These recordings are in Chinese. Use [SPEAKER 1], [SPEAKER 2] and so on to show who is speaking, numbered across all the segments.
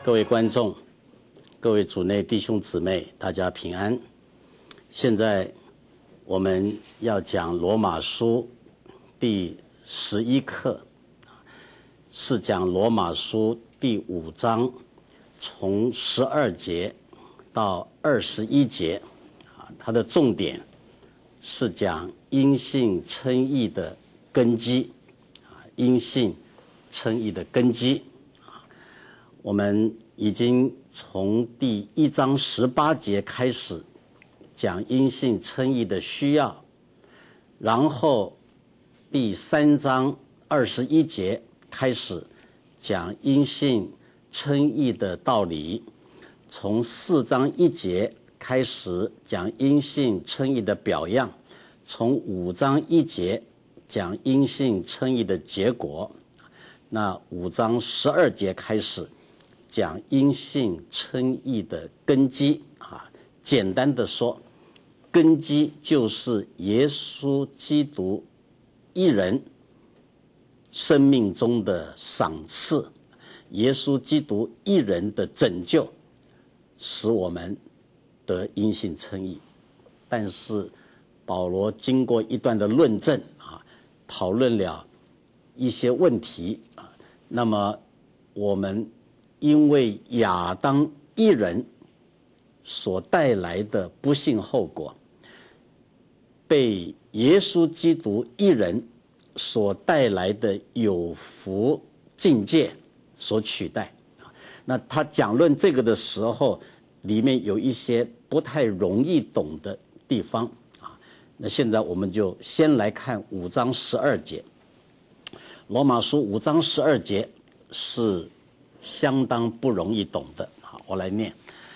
[SPEAKER 1] 各位观众，各位主内弟兄姊妹，大家平安。现在我们要讲罗马书第11课，是讲罗马书第5章从12节到21节，它的重点是讲因信称义的根基，因信称义的根基。我们已经从第1章18节开始讲因信称义的需要，然后第3章21节开始讲因信称义的道理，从4章1节开始讲因信称义的表样，从5章1节讲因信称义的结果，那5章12节开始讲因信称义的根基。简单的说，根基就是耶稣基督一人生命中的赏赐，耶稣基督一人的拯救，使我们得因信称义。但是保罗经过一段的论证，讨论了一些问题，那么我们因为亚当一人所带来的不幸后果，被耶稣基督一人所带来的有福境界所取代。那他讲论这个的时候，里面有一些不太容易懂的地方。那现在我们就先来看5章12节。罗马书5章12节是相当不容易懂的。我来念。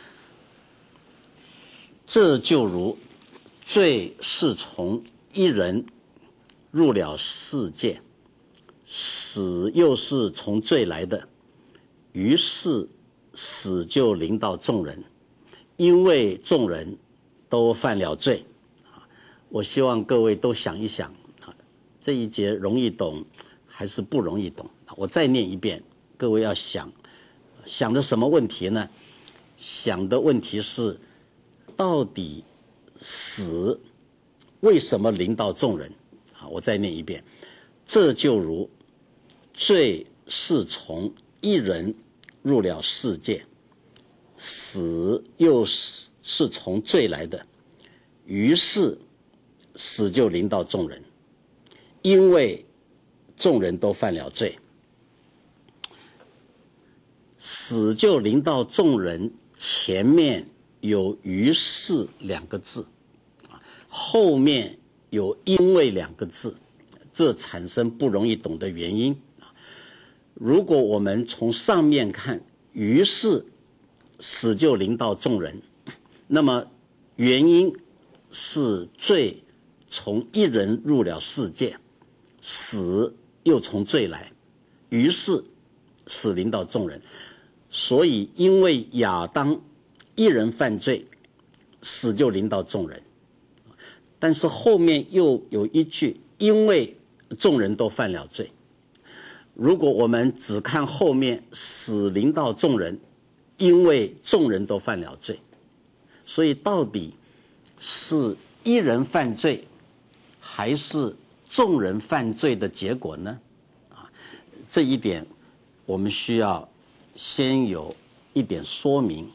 [SPEAKER 1] 这就如罪是从一人入了世界，死又是从罪来的，于是死就临到众人，因为众人都犯了罪。我希望各位都想一想，这一节容易懂还是不容易懂？我再念一遍，各位要想的什么问题呢？想的问题是，到底死为什么临到众人？我再念一遍，这就如罪是从一人入了世界，死又是从罪来的，于是死就临到众人，因为众人都犯了罪。死就临到众人，前面有于是2个字，后面有因为2个字，这产生不容易懂的原因。如果我们从上面看，于是死就临到众人，那么原因是罪从一人入了世界，死又从罪来，于是死临到众人。所以因为亚当一人犯罪，死就临到众人。但是后面又有一句，因为众人都犯了罪。如果我们只看后面，死临到众人，因为众人都犯了罪。所以到底是一人犯罪，还是众人犯罪的结果呢？这一点我们需要先有一点说明。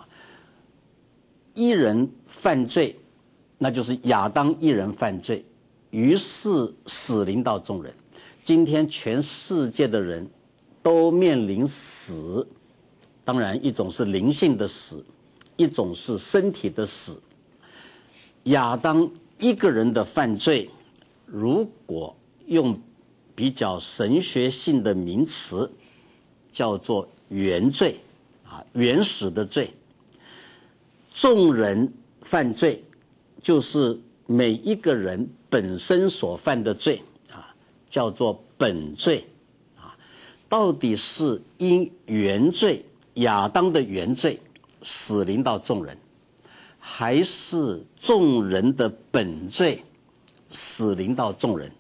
[SPEAKER 1] 一人犯罪，那就是亚当一人犯罪，于是死临到众人。今天全世界的人都面临死，当然一种是灵性的死，一种是身体的死。亚当一个人的犯罪，如果用比较神学性的名词，叫做原罪，原始的罪。众人犯罪，就是每一个人本身所犯的罪，叫做本罪。到底是因原罪，亚当的原罪死临到众人，还是众人的本罪死临到众人？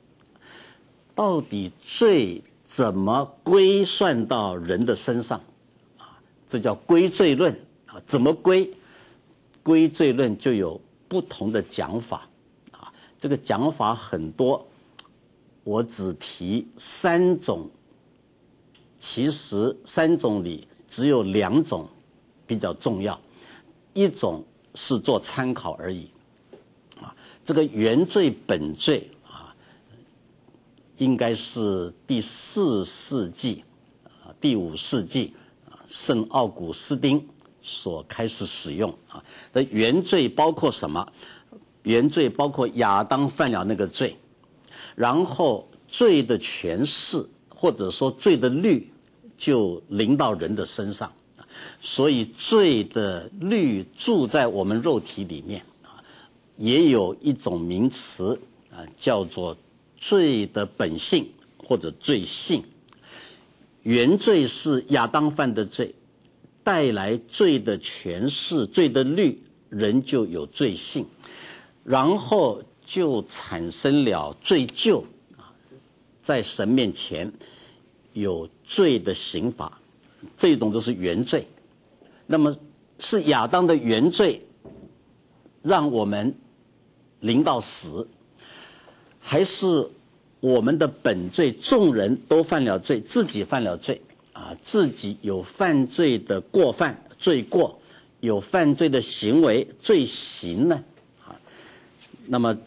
[SPEAKER 1] 到底罪怎么归算到人的身上？ 这叫归罪论啊。怎么归？归罪论就有不同的讲法啊。这个讲法很多，我只提3种。其实3种里只有2种比较重要，一种是做参考而已啊。这个原罪本罪啊，应该是第4世纪啊、第5世纪啊，圣奥古斯丁所开始使用啊。的原罪包括什么？原罪包括亚当犯了那个罪，然后罪的权势或者说罪的律就临到人的身上，所以罪的律住在我们肉体里面啊。也有一种名词啊，叫做罪的本性或者罪性。原罪是亚当犯的罪，带来罪的权势、罪的律，人就有罪性，然后就产生了罪疚啊，在神面前有罪的刑罚，这种都是原罪。那么是亚当的原罪让我们临到死，还是我们的本罪，众人都犯了罪，自己犯了罪啊，自己有犯罪的过犯罪过，有犯罪的行为罪行呢啊？那么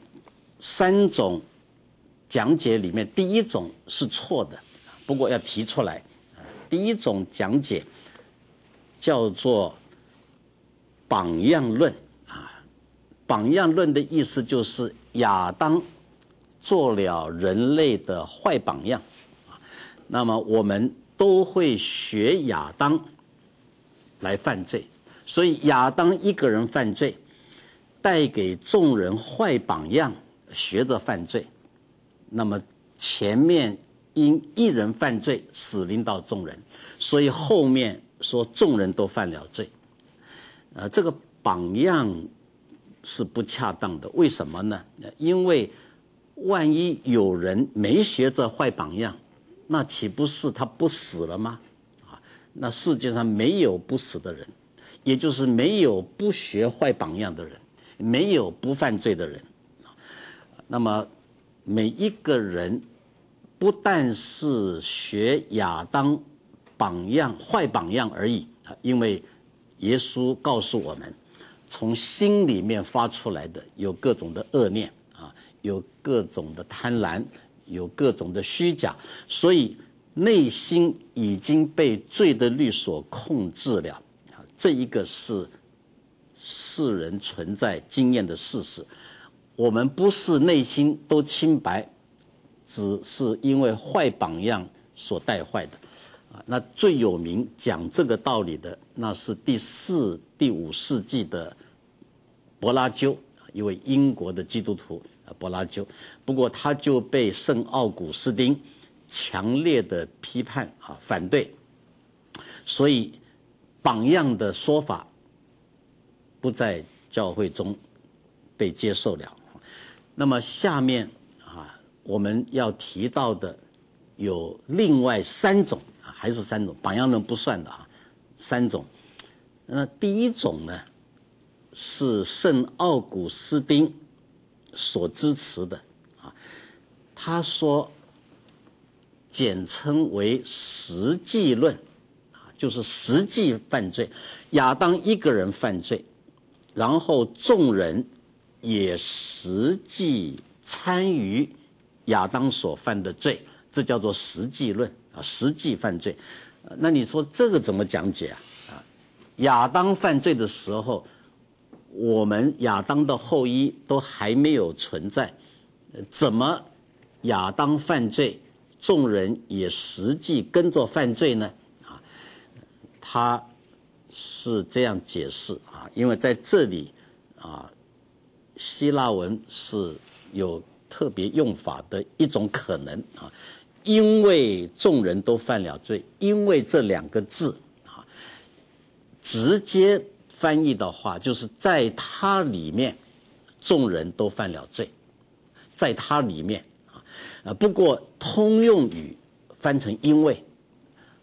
[SPEAKER 1] 3种讲解里面，第一种是错的，不过要提出来。第一种讲解叫做榜样论啊。榜样论的意思就是亚当做了人类的坏榜样啊，那么我们都会学亚当来犯罪，所以亚当一个人犯罪，带给众人坏榜样，学着犯罪。那么前面因一人犯罪，死临到众人，所以后面说众人都犯了罪。这个榜样是不恰当的，为什么呢？因为万一有人没学这坏榜样，那岂不是他不死了吗？啊，那世界上没有不死的人，也就是没有不学坏榜样的人，没有不犯罪的人。那么每一个人不但是学亚当榜样坏榜样而已啊，因为耶稣告诉我们，从心里面发出来的有各种的恶念啊，有各种的贪婪，有各种的虚假，所以内心已经被罪的律所控制了啊。这一个是世人存在经验的事实。我们不是内心都清白，只是因为坏榜样所带坏的啊。那最有名讲这个道理的，那是第4、第5世纪的柏拉修，一位英国的基督徒柏拉修。不过他就被圣奥古斯丁强烈的批判啊，反对，所以榜样的说法不在教会中被接受了。那么下面啊，我们要提到的有另外3种啊，还是3种，榜样论不算的啊，3种。那第一种呢，是圣奥古斯丁所支持的啊，他说简称为实际论啊，就是实际犯罪，亚当一个人犯罪，然后众人也实际参与亚当所犯的罪，这叫做实际论啊，实际犯罪。那你说这个怎么讲解啊？亚当犯罪的时候，我们亚当的后裔都还没有存在，怎么亚当犯罪，众人也实际跟着犯罪呢？啊，他是这样解释啊，因为在这里啊，希腊文是有特别用法的一种可能啊，因为众人都犯了罪，因为这2个字啊，直接翻译的话就是在它里面众人都犯了罪，在它里面啊，不过通用语翻成因为，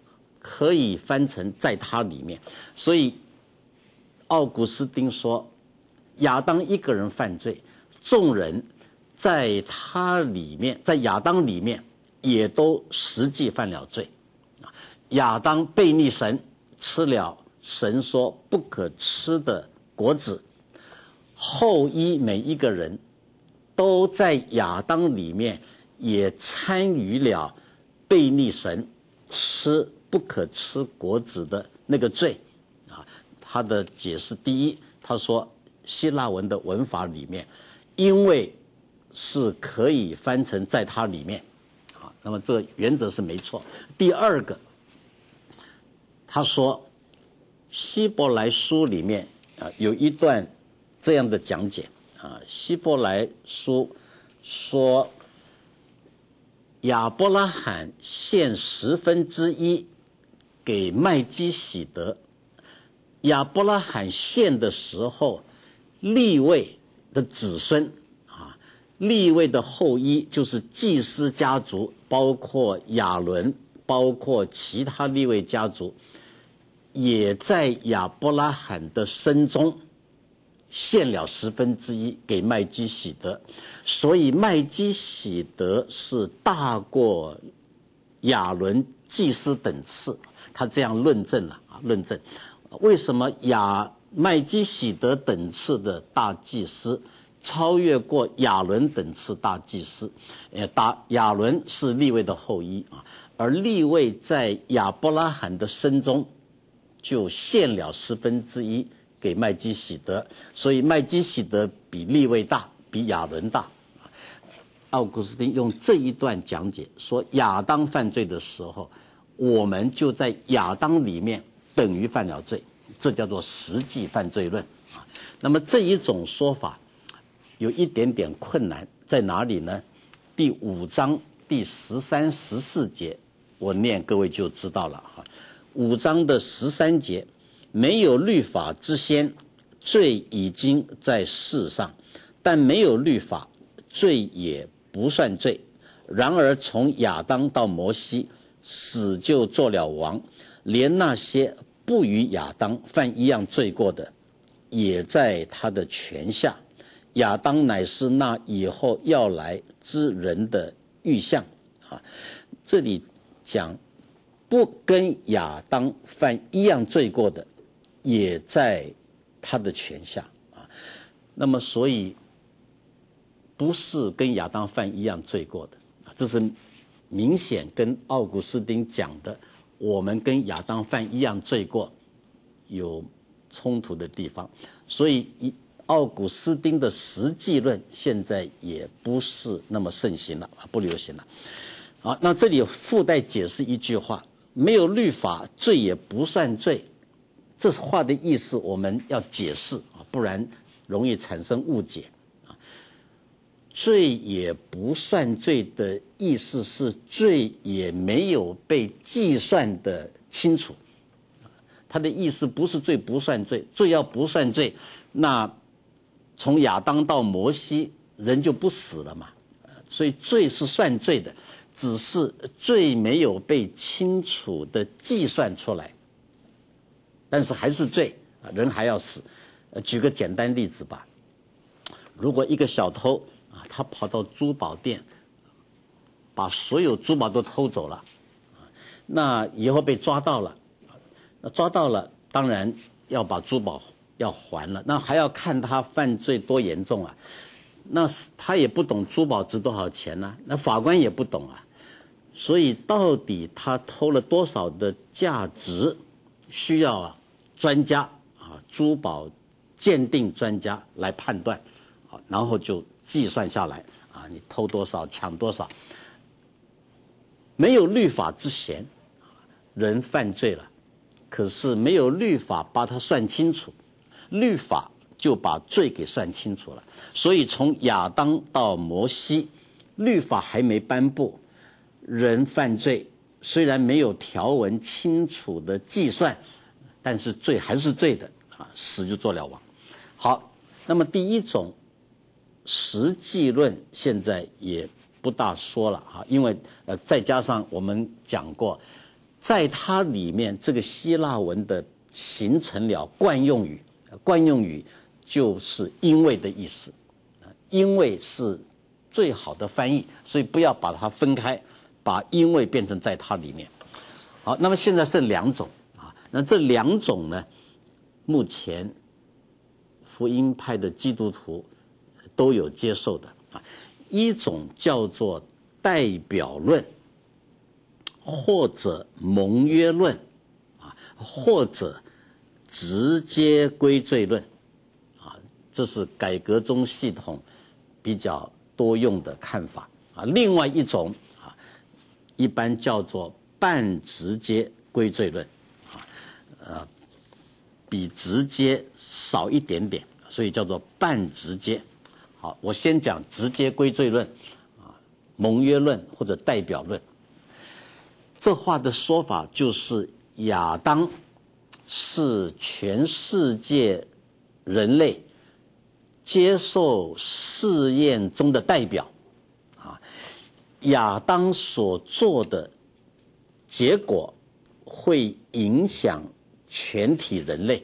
[SPEAKER 1] 可以翻成在他里面。所以奥古斯丁说，亚当一个人犯罪，众人在他里面，在亚当里面也都实际犯了罪。亚当悖逆神，吃了神说不可吃的果子，后裔每一个人都在亚当里面也参与了悖逆神，吃不可吃果子的那个罪。他的解释，第一，他说希腊文的文法里面，因为是可以翻成在他里面，那么这个原则是没错。第二个，他说希伯来书里面有一段这样的讲解希伯来书说，亚伯拉罕献1/10给麦基洗德。亚伯拉罕献的时候，利未的子孙利未的后裔就是祭司家族，包括亚伦，包括其他利未家族，也在亚伯拉罕的身中献了1/10给麦基洗德。所以麦基洗德是大过亚伦祭司等次，他这样论证了论证为什么麦基洗德等次的大祭司超越过亚伦等次大祭司。亚伦是利未的后裔而利未在亚伯拉罕的身中就献了1/10给麦基洗德，所以麦基洗德比利未大，比亚伦大。奥古斯丁用这一段讲解说，亚当犯罪的时候，我们就在亚当里面等于犯了罪，这叫做实际犯罪论那么这一种说法有一点点困难，在哪里呢？第5章第13、14节，我念各位就知道了5章的13节，没有律法之先，罪已经在世上，但没有律法，罪也不算罪。然而从亚当到摩西，死就做了王，连那些不与亚当犯一样罪过的，也在他的权下。亚当乃是那以后要来之人的预像这里讲不跟亚当犯一样罪过的，也在他的权下那么所以不是跟亚当犯一样罪过的这是明显跟奥古斯丁讲的我们跟亚当犯一样罪过有冲突的地方。所以奥古斯丁的实际论现在也不是那么盛行了不流行了那这里附带解释一句话，没有律法，罪也不算罪。这话的意思我们要解释不然容易产生误解罪也不算罪的意思是罪也没有被计算的清楚。他的意思不是罪不算罪，罪要不算罪，那从亚当到摩西人就不死了嘛。所以罪是算罪的，只是罪没有被清楚的计算出来，但是还是罪人还要死。举个简单例子吧，如果一个小偷他跑到珠宝店把所有珠宝都偷走了那以后被抓到了当然要把珠宝要还了，那还要看他犯罪多严重那他也不懂珠宝值多少钱那法官也不懂所以到底他偷了多少的价值需要专家珠宝鉴定专家来判断然后就计算下来你偷多少抢多少。没有律法之前人犯罪了，可是没有律法把它算清楚，律法就把罪给算清楚了。所以从亚当到摩西，律法还没颁布，人犯罪虽然没有条文清楚的计算，但是罪还是罪的死就做了王。好，那么第一种实际论现在也不大说了因为再加上我们讲过在它里面这个希腊文的形成了惯用语，惯用语就是因为的意思，因为是最好的翻译，所以不要把它分开，把因为变成在它里面。好，那么现在剩2种啊，那这2种呢，目前福音派的基督徒都有接受的啊，一种叫做代表论，或者盟约论啊，或者直接归罪论啊，这是改革宗系统比较多用的看法啊。另外一种啊，一般叫做半直接归罪论啊，比直接少一点点，所以叫做半直接。好，我先讲直接归罪论啊，盟约论或者代表论。这话的说法就是亚当是全世界人类接受试验中的代表啊，亚当所做的结果会影响全体人类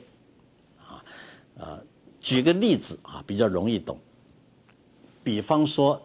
[SPEAKER 1] 举个例子啊，比较容易懂。比方说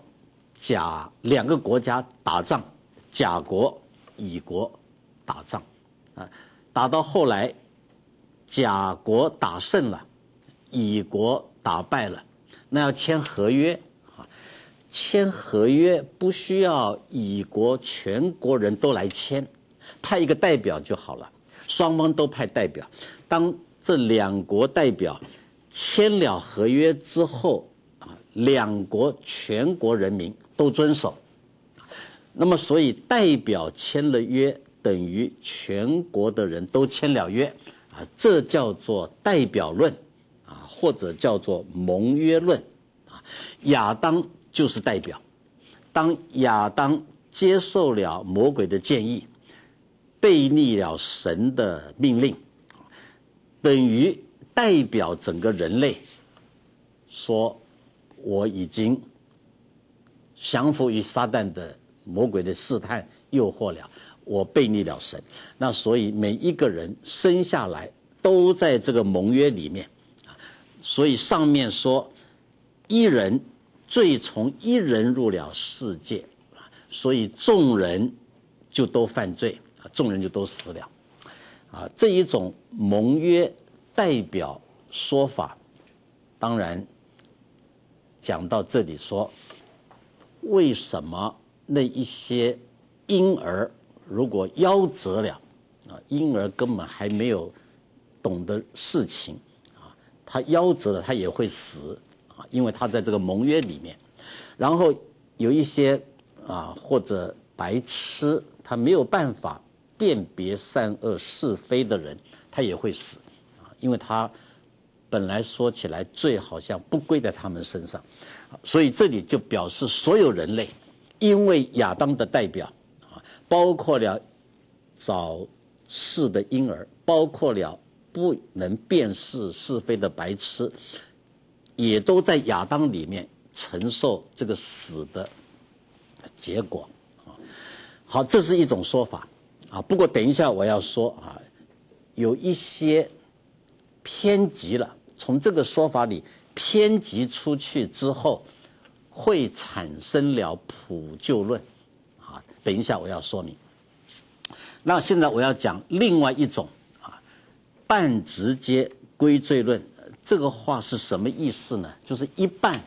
[SPEAKER 1] 2个国家打仗，甲国乙国打仗啊，打到后来甲国打胜了，乙国打败了，那要签合约啊，签合约不需要乙国全国人都来签，派一个代表就好了，双方都派代表。当这2国代表签了合约之后啊，2国全国人民都遵守。那么，所以代表签了约，等于全国的人都签了约啊，这叫做代表论啊，或者叫做盟约论啊。亚当就是代表，当亚当接受了魔鬼的建议，背逆了神的命令，等于代表整个人类说，我已经降服于撒旦的魔鬼的试探诱惑了，我背逆了神。那所以每一个人生下来都在这个盟约里面，所以上面说一人罪从一人入了世界，所以众人就都犯罪，众人就都死了啊。这一种盟约代表说法，当然讲到这里说，为什么那一些婴儿如果夭折了啊，婴儿根本还没有懂得事情啊，他夭折了他也会死啊，因为他在这个盟约里面。然后有一些啊或者白痴，他没有办法辨别善恶是非的人，他也会死啊，因为他本来说起来罪好像不归在他们身上。所以这里就表示所有人类因为亚当的代表啊，包括了早逝的婴儿，包括了不能辨识是非的白痴，也都在亚当里面承受这个死的结果啊。好，这是一种说法啊。不过等一下我要说啊，有一些偏激了，从这个说法里偏激出去之后，会产生了普救论啊。等一下我要说明。那现在我要讲另外一种啊，半直接归罪论。这个话是什么意思呢？就是一半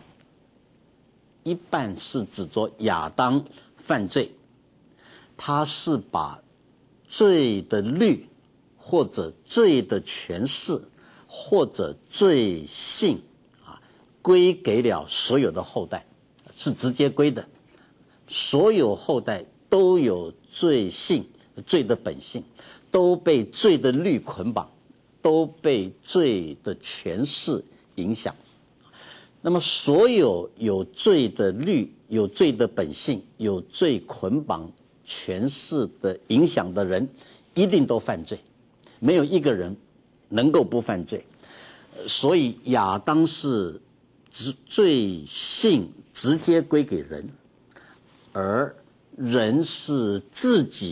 [SPEAKER 1] 是指着亚当犯罪，他是把罪的律或者罪的诠释或者罪性啊归给了所有的后代，是直接归的。所有后代都有罪性，罪的本性，都被罪的律捆绑，都被罪的诠释影响。那么所有有罪的律、有罪的本性、有罪捆绑诠释的影响的人，一定都犯罪，没有一个人能够不犯罪。所以亚当是罪性直接归给人，而人是自己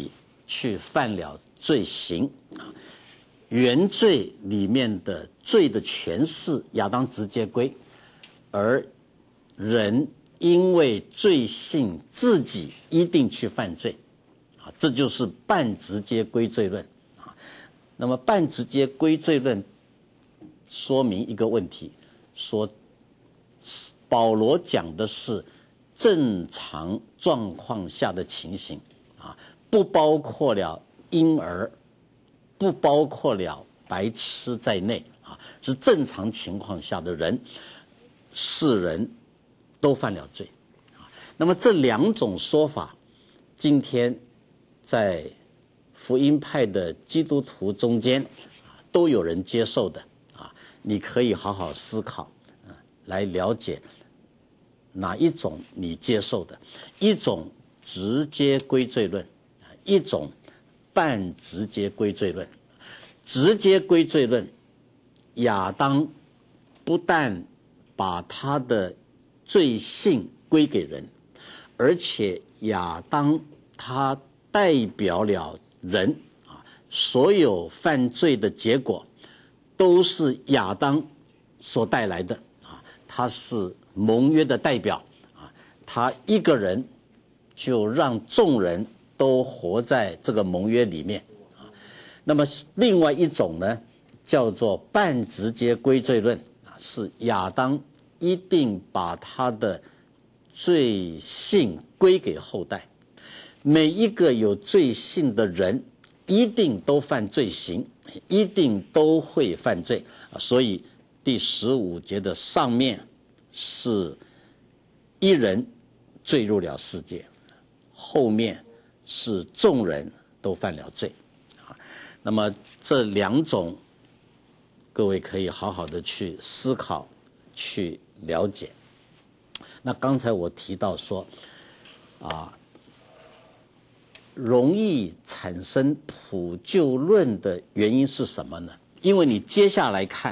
[SPEAKER 1] 去犯了罪行啊。原罪里面的罪的权势，亚当直接归，而人因为罪性自己一定去犯罪啊，这就是半直接归罪论啊。那么半直接归罪论说明一个问题，说保罗讲的是正常状况下的情形啊，不包括了婴儿，不包括了白痴在内啊，是正常情况下的人，世人都犯了罪啊。那么这两种说法，今天在福音派的基督徒中间都有人接受的啊，你可以好好思考来了解哪一种你接受的，一种直接归罪论，一种半直接归罪论。直接归罪论，亚当不但把他的罪性归给人，而且亚当他代表了人啊，所有犯罪的结果都是亚当所带来的啊，他是盟约的代表啊，他一个人就让众人都活在这个盟约里面啊。那么另外一种呢，叫做半直接归罪论啊，是亚当一定把他的罪性归给后代，每一个有罪性的人一定都犯罪行，一定都会犯罪啊。所以第15节的上面是一人坠入了世界，后面是众人都犯了罪啊。那么这两种各位可以好好的去思考去了解。那刚才我提到说容易产生普救论的原因是什么呢？因为你接下来看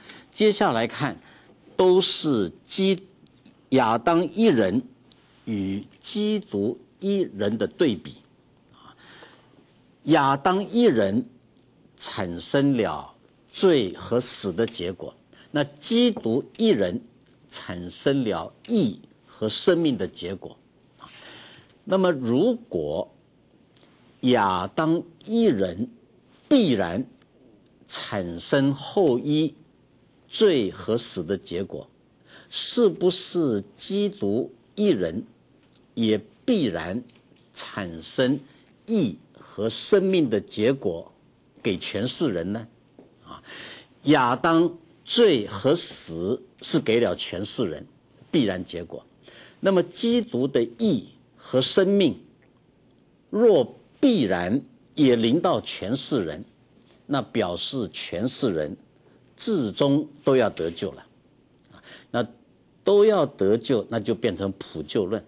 [SPEAKER 1] 都是亚当一人与基督一人的对比啊。亚当一人产生了罪和死的结果，那基督一人产生了义和生命的结果。那么如果亚当一人必然产生后一罪和死的结果，是不是基督一人也必然产生义和生命的结果给全世人呢？亚当罪和死是给了全世人必然结果，那么基督的义和生命若必然也临到全世人，那表示全世人至终都要得救了。那都要得救，那就变成普救论。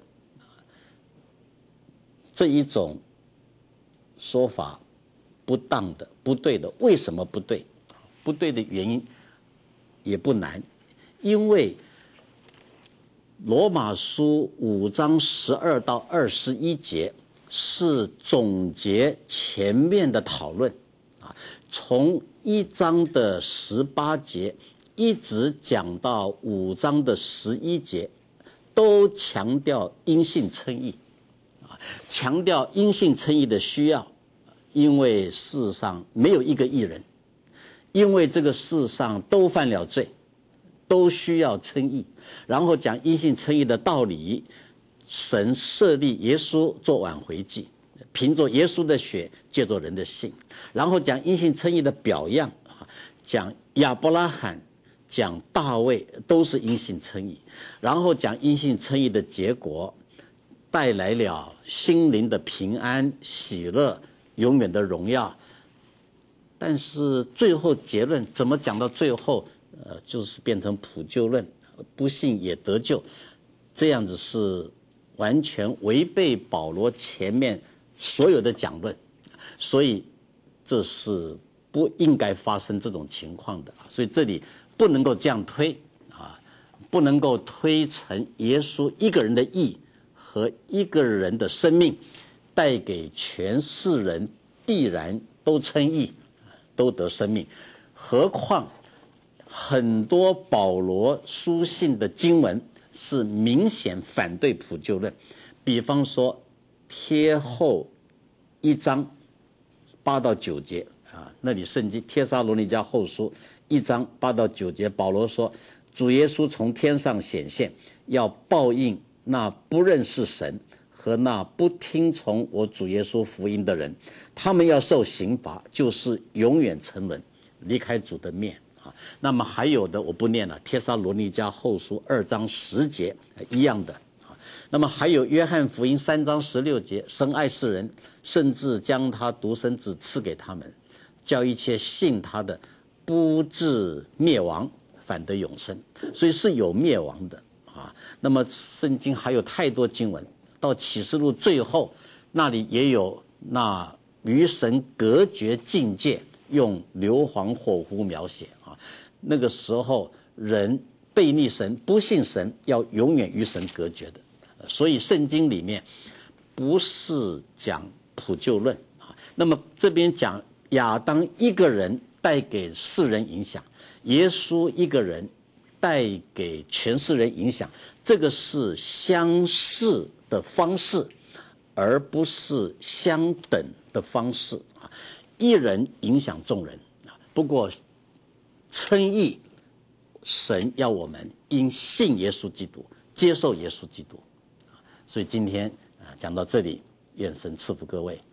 [SPEAKER 1] 这一种说法不当的、不对的。为什么不对？不对的原因也不难，因为罗马书5章12到21节是总结前面的讨论啊，从1章的18节一直讲到5章的11节，都强调因信称义啊，强调因信称义的需要，因为世上没有一个义人，因为这个世上都犯了罪，都需要称义。然后讲因信称义的道理，神设立耶稣做挽回祭，凭着耶稣的血，借着人的信。然后讲因信称义的表样，讲亚伯拉罕，讲大卫，都是因信称义。然后讲因信称义的结果，带来了心灵的平安、喜乐、永远的荣耀。但是最后结论怎么讲到最后，就是变成普救论，不信也得救，这样子是完全违背保罗前面所有的讲论，所以这是不应该发生这种情况的。所以这里不能够这样推啊，不能够推成耶稣一个人的义和一个人的生命带给全世人必然都称义，都得生命。何况很多保罗书信的经文是明显反对普救论，比方说帖后1章8到9节啊，那里圣经帖撒罗尼迦后书1章8到9节，保罗说，主耶稣从天上显现，要报应那不认识神和那不听从我主耶稣福音的人，他们要受刑罚，就是永远沉沦，离开主的面啊。那么还有的我不念了，帖撒罗尼迦后书2章10节一样的啊。那么还有约翰福音3章16节，神爱世人，甚至将他独生子赐给他们，叫一切信他的不至灭亡，反得永生。所以是有灭亡的啊。那么圣经还有太多经文，到启示录最后那里也有那与神隔绝境界，用硫磺火湖描写啊。那个时候人背逆神，不信神，要永远与神隔绝的。所以圣经里面不是讲普救论啊。那么这边讲亚当一个人带给世人影响，耶稣一个人带给全世人影响，这个是相似的方式，而不是相等的方式啊。一人影响众人啊。不过称义，神要我们因信耶稣基督，接受耶稣基督。所以今天讲到这里，愿神赐福各位。